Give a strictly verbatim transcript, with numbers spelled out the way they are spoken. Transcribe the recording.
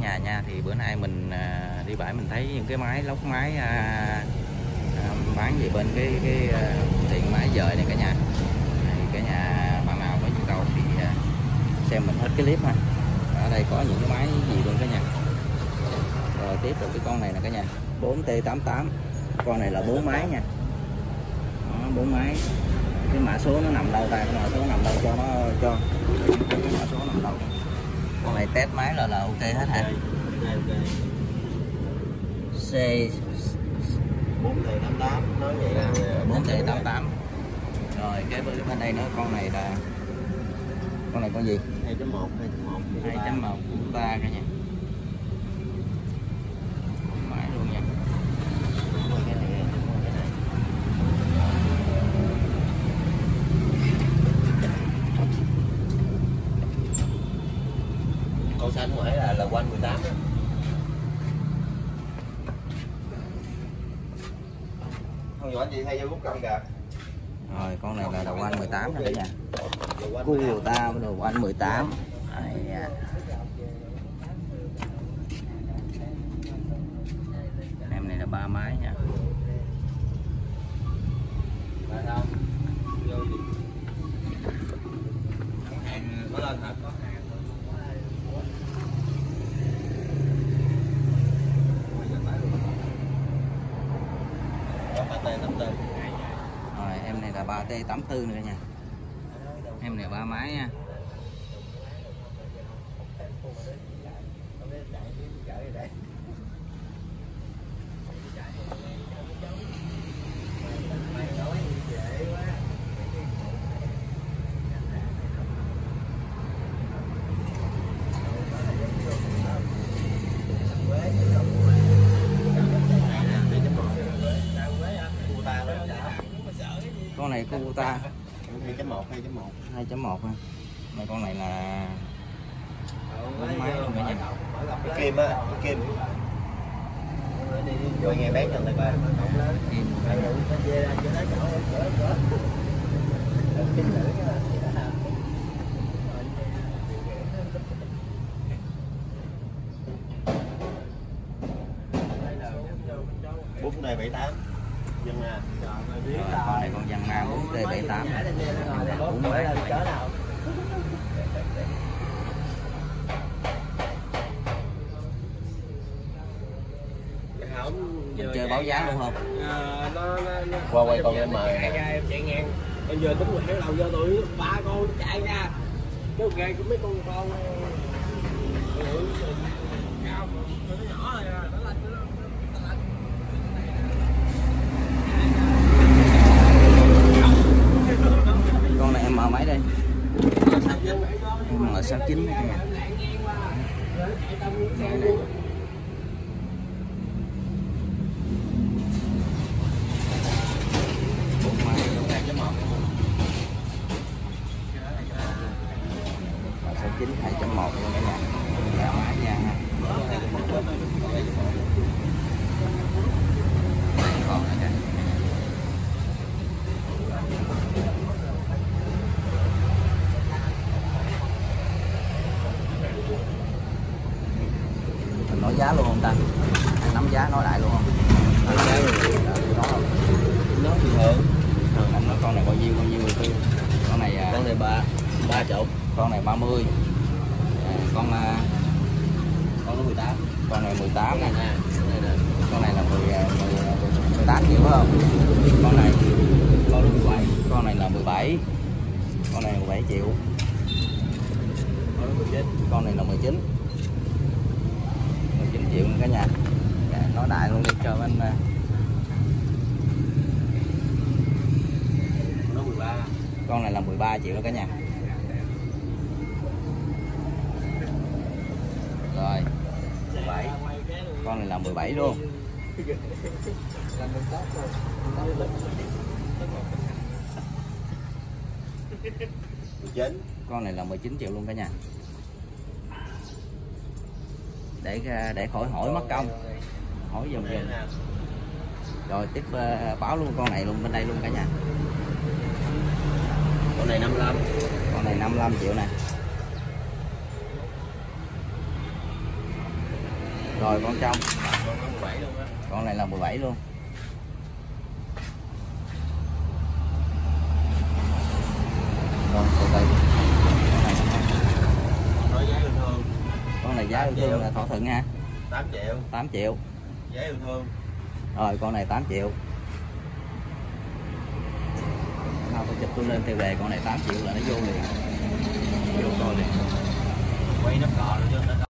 nhà nha. Thì bữa nay mình à, đi bãi mình thấy những cái máy lóc máy à, à, bán gì bên cái cái à, tiện máy dời này cả nhà. Thì cả nhà bạn nào có nhu cầu thì à, xem mình hết cái clip ha. Ở đây có những cái máy gì luôn cả nhà. Rồi tiếp tục cái con này nè cả nhà, bốn T tám tám. Con này là bốn máy nha. Đó, bốn máy. Cái mã số nó nằm đâu ta, cái mã số nằm đâu cho nó cho cái mã số nằm đâu. Con này test máy là là ok hết hả? C bốn T tám tám nói vậy là bốn T tám tám. Rồi cái bên đây nữa, con này là con này con gì? hai chấm một hai chấm một của ta cả nhà. Máy luôn nha. Con xanh ngoài là là quanh mười tám đó. Không nhỏ chị hay vô rút cân kìa. Rồi con này là đầu anh mười tám nè cả nhà. Cu ta đầu anh mười tám. Đây. Em này là ba máy nha. Có lên hả? Rồi em này là ba T tám tư nữa nha. Em này ba máy nha. Con này Kubota hai chấm một hai chấm một hai chấm một ha. Mà con này là bốn máy luôn cả nhà. cái kim á, cái kim rồi nghe bán cho người ta Kim bốn này bảy tám dân à. Rồi, con này con dân na bốn T bảy tám bốn máy. Mình chơi báo giá luôn không? À, nó, nó, nó, Qua quay con em mời em chạy ngang em giờ tính quẹo đầu vô tụi ba con chạy ra cái ghê của mấy con con cao nó nhỏ rồi nó lạnh Con này em mở máy đây. M sáu chín này nha. chín hai chấm một luôn cả nhà. Dạ máy nha. Còn này kìa. Mình nói giá luôn không ta? Nắm giá nói lại luôn không? Nắm giá luôn. Đó không? nó thì thường Thường anh nói con này bao nhiêu bao nhiêu tư. Con này con này ba ba chục, con này ba mươi. À, con con nó mười tám, con này mười tám nè. nè. Con này là mười, mười tám triệu phải không? Con này Con nó mười bảy, con này là mười bảy. Con này mười bảy triệu. con nó mười chín, Con này là mười chín. mười chín triệu nữa cả nhà. Dạ, nói đại luôn đi cho anh. nó mười ba. Con này là mười ba triệu đó cả nhà. Rồi mười bảy. Con này là mười bảy luôn. mười chín. Con này là mười chín triệu luôn cả nhà. Để để khỏi hỏi mất công. Hỏi dùm dùm. Rồi tiếp uh, báo luôn con này luôn bên đây luôn cả nhà. Con này năm mươi lăm. Con này năm mươi lăm triệu nè. Rồi con trong. Con có mười bảy luôn á. Con này là mười bảy luôn. Rồi từ từ. Nói giá yêu thương. Con này giá yêu thương là thỏa thuận ha. tám triệu. tám triệu. Giá yêu thương. Rồi con này tám triệu. Thôi tôi chụp tôi lên tiêu đề con này tám triệu là nó vô liền. Vô coi liền. Quay nắp cò nữa chứ nó